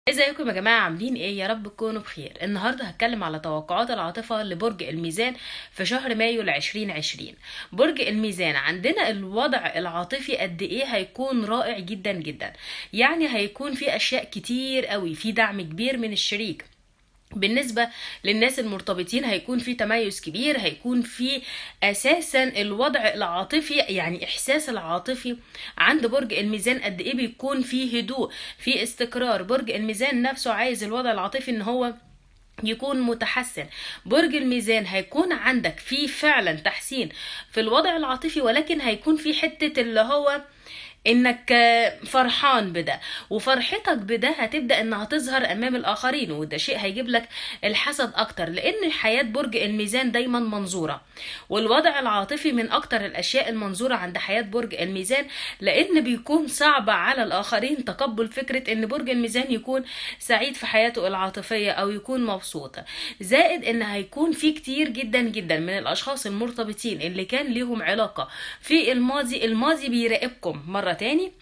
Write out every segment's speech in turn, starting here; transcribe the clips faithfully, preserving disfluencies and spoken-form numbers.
ازيكم يا جماعة؟ عاملين ايه؟ يا رب تكونوا بخير. النهاردة هتكلم على توقعات العاطفة لبرج الميزان في شهر مايو لعشرين عشرين. برج الميزان عندنا الوضع العاطفي قد ايه هيكون رائع جدا جدا. يعني هيكون في اشياء كتير قوي، في دعم كبير من الشريك. بالنسبة للناس المرتبطين هيكون في تميز كبير، هيكون في اساسا الوضع العاطفي، يعني احساس العاطفي عند برج الميزان قد ايه بيكون في هدوء، في استقرار. برج الميزان نفسه عايز الوضع العاطفي ان هو يكون متحسن. برج الميزان هيكون عندك في فعلا تحسين في الوضع العاطفي، ولكن هيكون في حتة اللي هو انك فرحان بده، وفرحتك بده هتبدأ انها تظهر امام الاخرين، وده شيء هيجيب لك الحسد اكتر، لان حياة برج الميزان دايما منظورة، والوضع العاطفي من اكتر الاشياء المنظورة عند حياة برج الميزان، لان بيكون صعب على الاخرين تقبل فكرة ان برج الميزان يكون سعيد في حياته العاطفية او يكون مبسوط. زائد ان هيكون في كتير جدا جدا من الاشخاص المرتبطين اللي كان ليهم علاقة في الماضي الماضي بيراقبكم مرة تاني،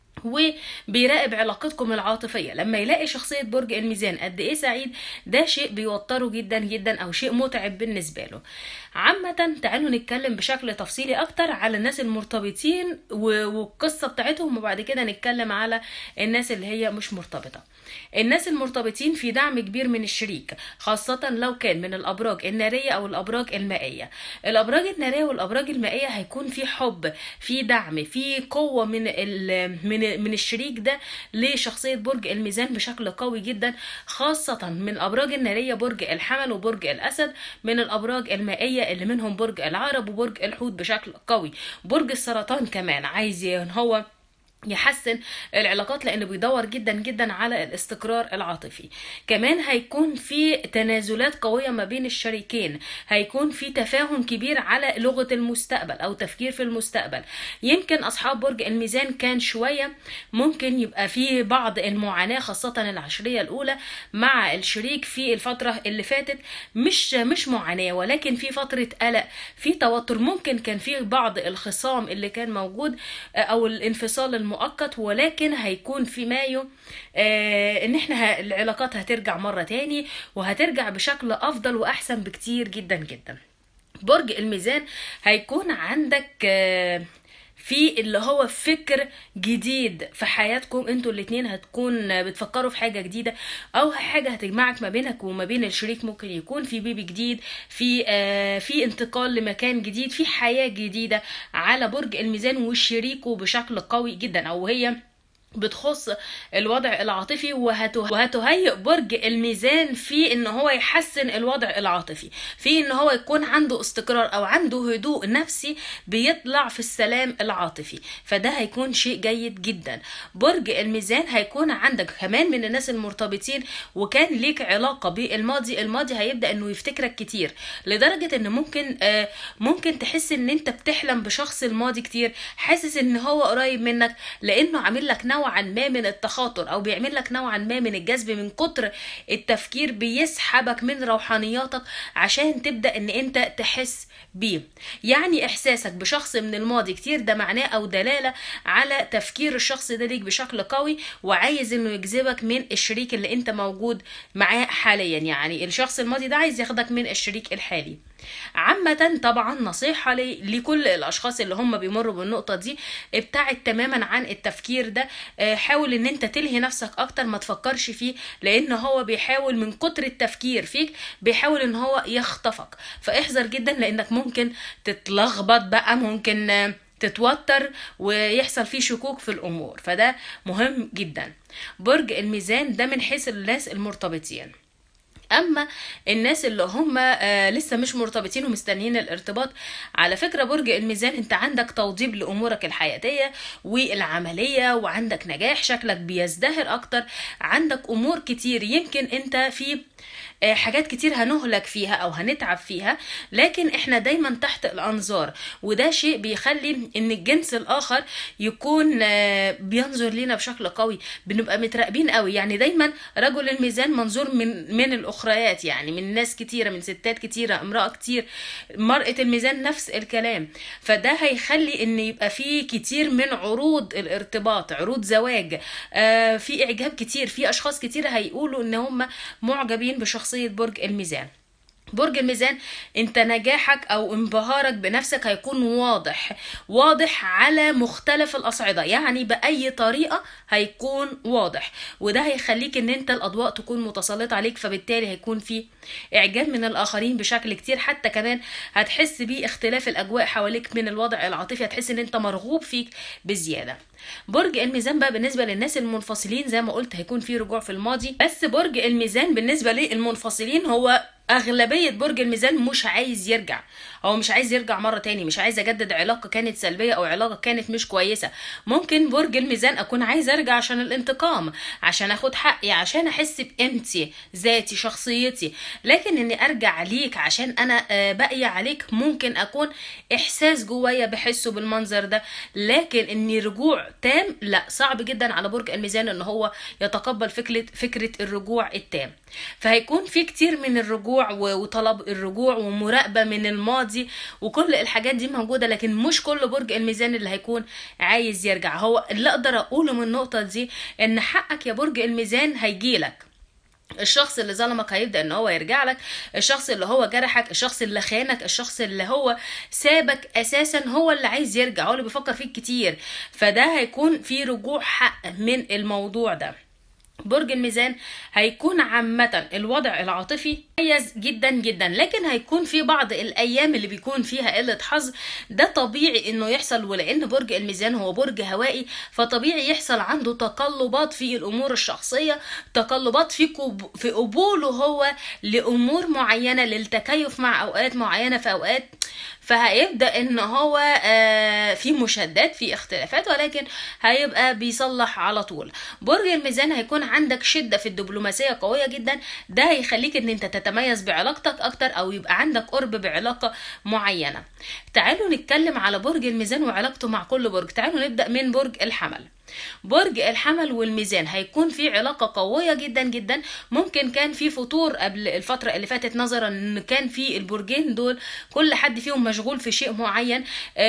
وبيراقب علاقتكم العاطفية. لما يلاقي شخصية برج الميزان قد ايه سعيد، ده شيء بيوتره جدا جدا او شيء متعب بالنسبة له. عامة تعالوا نتكلم بشكل تفصيلي اكتر على الناس المرتبطين والقصة بتاعتهم، وبعد كده نتكلم على الناس اللي هي مش مرتبطة. الناس المرتبطين في دعم كبير من الشريك، خاصة لو كان من الابراج النارية او الابراج المائية. الابراج النارية والابراج المائية هيكون في حب، في دعم، في قوة من من من الشريك ده لشخصية برج الميزان بشكل قوي جدا، خاصة من الابراج النارية برج الحمل وبرج الاسد، من الابراج المائية اللي منهم برج العقرب وبرج الحوت بشكل قوي. برج السرطان كمان عايز ان هو يحسن العلاقات، لانه بيدور جدا جدا على الاستقرار العاطفي. كمان هيكون في تنازلات قوية ما بين الشريكين، هيكون في تفاهم كبير على لغة المستقبل او تفكير في المستقبل. يمكن اصحاب برج الميزان كان شوية ممكن يبقى في بعض المعاناة، خاصة العشرية الاولى مع الشريك في الفترة اللي فاتت، مش مش معاناة، ولكن في فترة قلق، في توتر. ممكن كان في بعض الخصام اللي كان موجود او الانفصال الم مؤقت، ولكن هيكون في مايو آه ان احنا ه... العلاقات هترجع مرة تاني، وهترجع بشكل افضل واحسن بكتير جدا جدا. برج الميزان هيكون عندك آه في اللي هو فكر جديد في حياتكم انتوا الاتنين، هتكون بتفكروا في حاجة جديدة او حاجة هتجمعك ما بينك وما بين الشريك. ممكن يكون في بيبي جديد، في آه في انتقال لمكان جديد، في حياة جديدة على برج الميزان وشريكه بشكل قوي جدا، او هي بتخص الوضع العاطفي، وهتهيئ برج الميزان في ان هو يحسن الوضع العاطفي، في ان هو يكون عنده استقرار او عنده هدوء نفسي بيطلع في السلام العاطفي، فده هيكون شيء جيد جدا. برج الميزان هيكون عندك كمان من الناس المرتبطين وكان ليك علاقة بالماضي، الماضي هيبدأ انه يفتكرك كتير، لدرجة ان ممكن آه ممكن تحس ان انت بتحلم بشخص الماضي كتير، حاسس ان هو قريب منك، لانه عامل لك نوع نوعا ما من التخاطر، او بيعمل لك نوعا ما من الجذب. من كتر التفكير بيسحبك من روحانياتك عشان تبدأ ان انت تحس بيه. يعني احساسك بشخص من الماضي كتير ده معناه او دلالة على تفكير الشخص ده ليك بشكل قوي، وعايز انه يجذبك من الشريك اللي انت موجود معاه حاليا. يعني الشخص الماضي ده عايز ياخدك من الشريك الحالي. عامة طبعا نصيحة لكل الاشخاص اللي هم بيمروا بالنقطة دي، ابتعد تماما عن التفكير ده. حاول ان انت تلهي نفسك اكتر، ما تفكرش فيه، لان هو بيحاول من كتر التفكير فيك بيحاول ان هو يخطفك، فاحذر جدا لانك ممكن تتلخبط بقى، ممكن تتوتر ويحصل فيه شكوك في الامور، فده مهم جدا. برج الميزان ده من حيث الناس المرتبطين. اما الناس اللي هم آه لسه مش مرتبطين ومستنيين الارتباط، على فكرة برج الميزان انت عندك توضيب لامورك الحياتية والعملية، وعندك نجاح، شكلك بيزدهر اكتر، عندك امور كتير. يمكن انت في حاجات كتير هنهلك فيها او هنتعب فيها، لكن احنا دايما تحت الانظار، وده شيء بيخلي ان الجنس الاخر يكون بينظر لنا بشكل قوي، بنبقى متراقبين قوي. يعني دايما رجل الميزان منظور من من الاخرى الاخريات، يعني من ناس كتيره، من ستات كتيره، امراه كتير، مرأة الميزان نفس الكلام. فده هيخلي ان يبقى فيه كتير من عروض الارتباط، عروض زواج، آه في اعجاب كتير، في اشخاص كتير هيقولوا ان هم معجبين بشخصيه برج الميزان. برج الميزان انت نجاحك او انبهارك بنفسك هيكون واضح، واضح على مختلف الاصعدة، يعني باي طريقة هيكون واضح، وده هيخليك ان انت الاضواء تكون متسلطة عليك، فبالتالي هيكون في اعجاب من الاخرين بشكل كتير. حتى كمان هتحس باختلاف الاجواء حواليك من الوضع العاطفي، هتحس ان انت مرغوب فيك بزيادة. برج الميزان بقى بالنسبة للناس المنفصلين زي ما قلت هيكون في رجوع في الماضي، بس برج الميزان بالنسبة للمنفصلين هو أغلبية برج الميزان مش عايز يرجع، هو مش عايز يرجع مرة تاني، مش عايز أجدد علاقة كانت سلبية أو علاقة كانت مش كويسة. ممكن برج الميزان أكون عايز أرجع عشان الانتقام، عشان أخد حقي، عشان أحس بقيمتي، ذاتي، شخصيتي، لكن إني أرجع ليك عشان أنا باقية عليك ممكن أكون إحساس جوايا بحسه بالمنظر ده، لكن إني رجوع تام لا، صعب جدا على برج الميزان إن هو يتقبل فكرة فكرة الرجوع التام. فهيكون في كتير من الرجوع وطلب الرجوع ومراقبة من الماضي وكل الحاجات دي موجودة، لكن مش كل برج الميزان اللي هيكون عايز يرجع. هو اللي اقدر اقوله من النقطة دي ان حقك يا برج الميزان هيجيلك، الشخص اللي ظلمك هيبدأ ان هو يرجع لك، الشخص اللي هو جرحك، الشخص اللي خانك، الشخص اللي هو سابك اساسا هو اللي عايز يرجع، هو اللي بيفكر فيك كتير، فده هيكون في رجوع حق من الموضوع ده. برج الميزان هيكون عامة الوضع العاطفي مميز جدا جدا، لكن هيكون في بعض الايام اللي بيكون فيها قلة حظ، ده طبيعي انه يحصل، ولان برج الميزان هو برج هوائي فطبيعي يحصل عنده تقلبات في الامور الشخصية، تقلبات في كب... في قبوله هو لامور معينة، للتكيف مع اوقات معينة في اوقات، فهيبدأ ان هو في مشادات، في اختلافات، ولكن هيبقى بيصلح على طول. برج الميزان هيكون عندك شدة في الدبلوماسية قوية جدا، ده هيخليك ان انت تتميز بعلاقتك اكتر او يبقى عندك قرب بعلاقة معينة. تعالوا نتكلم على برج الميزان وعلاقته مع كل برج. تعالوا نبدأ من برج الحمل. برج الحمل والميزان هيكون في علاقة قوية جدا جدا، ممكن كان في فتور قبل الفترة اللي فاتت نظرا ان كان في البرجين دول كل حد فيهم مشغول في شيء معين.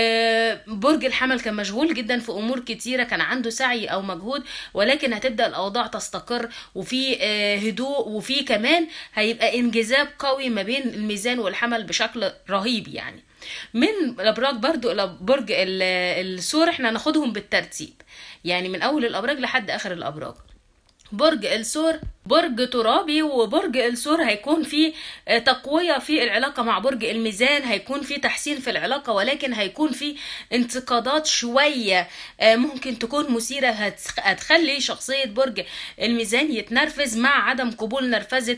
برج الحمل كان مشغول جدا في امور كتيرة، كان عنده سعي او مجهود، ولكن هتبدأ الاوضاع تستقر وفي هدوء، وفي كمان هيبقى انجذاب قوي ما بين الميزان والحمل بشكل رهيب. يعني من الابراج برضو الى برج الثور احنا هناخدهم بالترتيب، يعني من اول الابراج لحد اخر الابراج. برج الثور برج ترابي، وبرج الثور هيكون في تقوية في العلاقة مع برج الميزان، هيكون في تحسين في العلاقة، ولكن هيكون في انتقادات شوية ممكن تكون مثيرة هتخلي شخصية برج الميزان يتنرفز مع عدم قبول نرفزة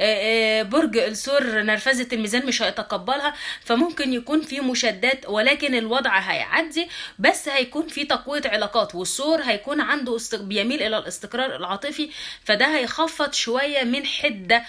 برج الثور، نرفزة الميزان مش هيتقبلها، فممكن يكون في مشادات، ولكن الوضع هيعدي، بس هيكون في تقوية علاقات، والثور هيكون عنده بيميل الى الاستقرار العاطفي، فده هيخفض شوية من حدة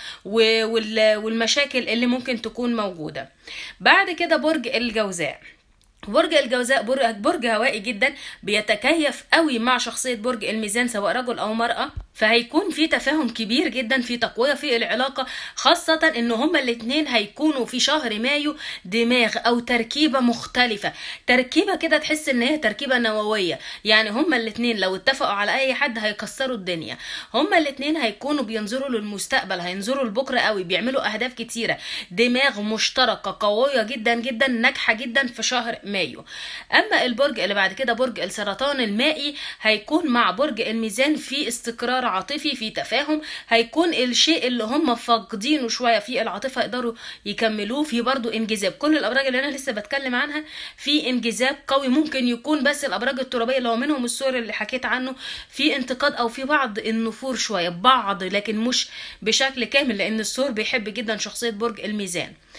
والمشاكل اللي ممكن تكون موجودة. بعد كده برج الجوزاء. برج الجوزاء برج, برج هوائي جدا، بيتكيف قوي مع شخصية برج الميزان سواء رجل او مرأة، فهيكون في تفاهم كبير جدا، في تقوية في العلاقة، خاصة ان هما الاتنين هيكونوا في شهر مايو دماغ او تركيبة مختلفة، تركيبة كده تحس ان هي تركيبة نووية، يعني هما الاتنين لو اتفقوا على اي حد هيكسروا الدنيا، هما الاتنين هيكونوا بينظروا للمستقبل، هينظروا لبكرة قوي، بيعملوا اهداف كتيرة، دماغ مشتركة قوية جدا جدا، ناجحة جدا في شهر مايو. اما البرج اللي بعد كده برج السرطان المائي، هيكون مع برج الميزان في استقرار عاطفي، في تفاهم، هيكون الشيء اللي هم فاقدينه شويه في العاطفه يقدروا يكملوه، في برضو انجذاب. كل الابراج اللي انا لسه بتكلم عنها في انجذاب قوي، ممكن يكون بس الابراج الترابيه اللي هو منهم الثور اللي حكيت عنه في انتقاد او في بعض النفور شويه، بعض لكن مش بشكل كامل، لان الثور بيحب جدا شخصيه برج الميزان.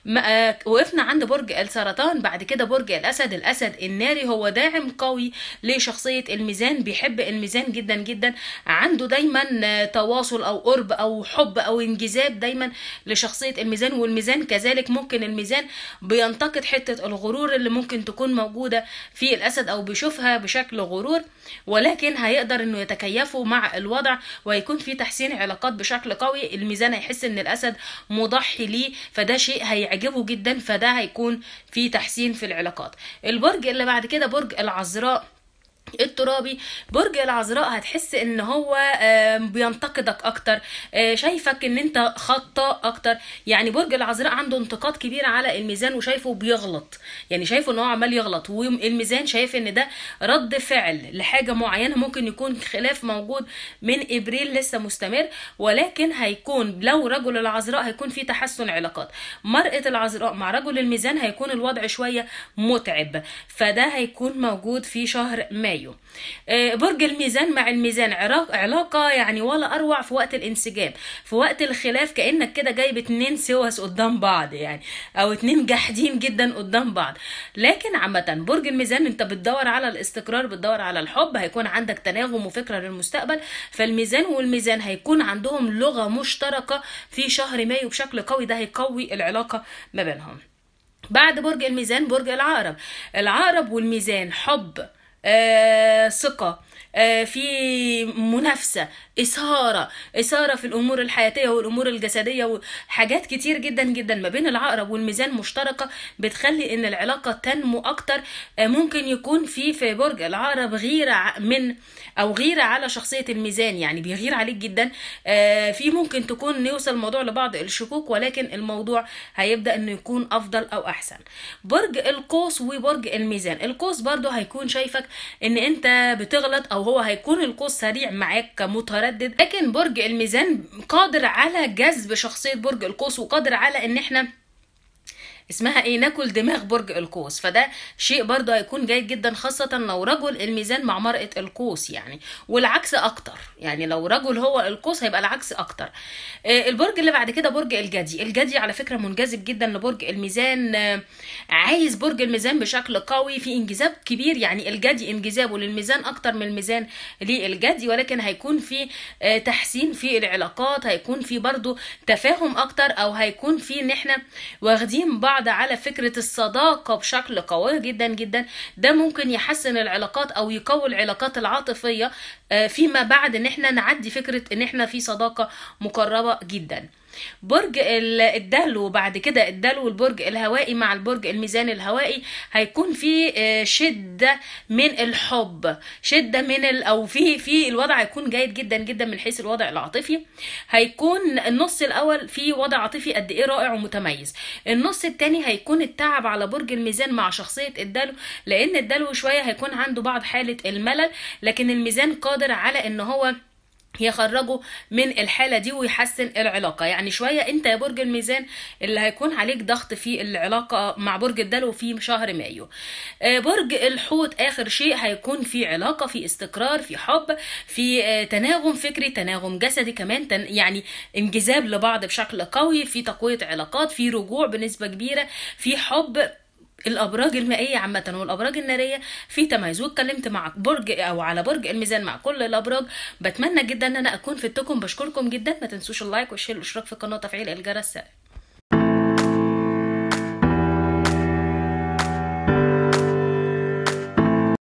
ما- وقفنا عند برج السرطان. بعد كده برج الاسد. الاسد الناري هو داعم قوي لشخصية الميزان، بيحب الميزان جدا جدا، عنده دايما تواصل او قرب او حب او انجذاب دايما لشخصية الميزان. والميزان كذلك ممكن الميزان بينتقد حتة الغرور اللي ممكن تكون موجودة في الاسد او بيشوفها بشكل غرور، ولكن هيقدر انه يتكيفوا مع الوضع وهيكون في تحسين علاقات بشكل قوي. الميزان هيحس ان الاسد مضحي ليه، فده شيء هيعجبه جدا، فده هيكون في تحسين في العلاقات. البرج اللي بعد كده برج العذراء الترابي. برج العذراء هتحس ان هو آم، بينتقدك اكتر، آه، شايفك ان انت خطاء اكتر. يعني برج العذراء عنده انتقاد كبير على الميزان وشايفه بيغلط، يعني شايفه ان هو عمال يغلط، والميزان شايف ان ده رد فعل لحاجة معينة، ممكن يكون خلاف موجود من ابريل لسه مستمر، ولكن هيكون لو رجل العذراء هيكون في تحسن علاقات. مرأة العذراء مع رجل الميزان هيكون الوضع شوية متعب، فده هيكون موجود في شهر مايو. آه، برج الميزان مع الميزان عراق- علاقة يعني ولا أروع في وقت الانسجام، في وقت الخلاف كأنك كده جايب اتنين سوس قدام بعض يعني، أو اتنين جاحدين جدا قدام بعض. لكن عامة برج الميزان انت بتدور على الاستقرار، بتدور على الحب، هيكون عندك تناغم وفكرة للمستقبل. فالميزان والميزان هيكون عندهم لغة مشتركة في شهر مايو بشكل قوي، ده هيقوي العلاقة ما بينهم. بعد برج الميزان برج العقرب. العقرب والميزان حب، آه، ثقة، آه، في منافسة، إثارة، إثارة في الأمور الحياتية والأمور الجسدية، وحاجات كتير جدا جدا ما بين العقرب والميزان مشتركة بتخلي إن العلاقة تنمو أكتر. آه، ممكن يكون في في برج العقرب غيرة ع- من أو غيرة على شخصية الميزان، يعني بيغير عليك جدا. آه، في ممكن تكون نوصل الموضوع لبعض الشكوك، ولكن الموضوع هيبدأ إنه يكون أفضل أو أحسن. برج القوس وبرج الميزان. القوس برضو هيكون شايفك ان انت بتغلط، او هو هيكون القوس سريع معاك متردد، لكن برج الميزان قادر على جذب شخصية برج القوس، وقادر على ان احنا اسمها ايه ناكل دماغ برج القوس. فده شيء برضه هيكون جيد جدا، خاصة لو رجل الميزان مع مرأة القوس يعني، والعكس اكتر، يعني لو رجل هو القوس هيبقى العكس اكتر. آه، البرج اللي بعد كده برج الجدي. الجدي على فكرة منجذب جدا لبرج الميزان، آه، عايز برج الميزان بشكل قوي، في انجذاب كبير. يعني الجدي انجذابه للميزان اكتر من الميزان للجدي، ولكن هيكون في آه، تحسين في العلاقات، هيكون في برضه تفاهم اكتر، او هيكون في ان احنا واخدين بعض على فكرة الصداقة بشكل قوي جدا جدا. ده ممكن يحسن العلاقات او يقوي العلاقات العاطفية آه، فيما بعد ان احنا نعدي فكرة ان احنا في صداقة مقربة جدا. برج ال- الدلو. بعد كده الدلو البرج الهوائي مع البرج الميزان الهوائي، هيكون في آه، شدة من الحب، شدة من ال او في في الوضع هيكون جيد جدا جدا من حيث الوضع العاطفي. هيكون النص الاول في وضع عاطفي قد ايه رائع ومتميز. النص التاني هيكون التعب على برج الميزان مع شخصية الدلو، لان الدلو شوية هيكون عنده بعض حالة الملل، لكن الميزان قادر على ان هو يخرجوا من الحالة دي ويحسن العلاقة. يعني شوية انت يا برج الميزان اللي هيكون عليك ضغط في العلاقة مع برج الدلو في شهر مايو. آه، برج الحوت اخر شيء هيكون في علاقة، في استقرار، في حب، في آه، تناغم فكري، تناغم جسدي كمان، تن يعني انجذاب لبعض بشكل قوي، في تقوية علاقات، في رجوع بنسبة كبيرة، في حب. الابراج المائيه عامه والابراج الناريه في تميز. واتكلمت مع برج او على برج الميزان مع كل الابراج. بتمنى جدا ان انا اكون فدتكم، بشكركم جدا، ما تنسوش اللايك والشير والاشتراك في القناه وتفعيل الجرس.